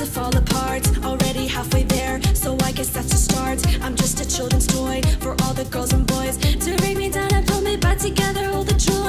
to fall apart, already halfway there, so I guess that's a start. I'm just a children's toy for all the girls and boys to break me down and pull me back together, all the joy.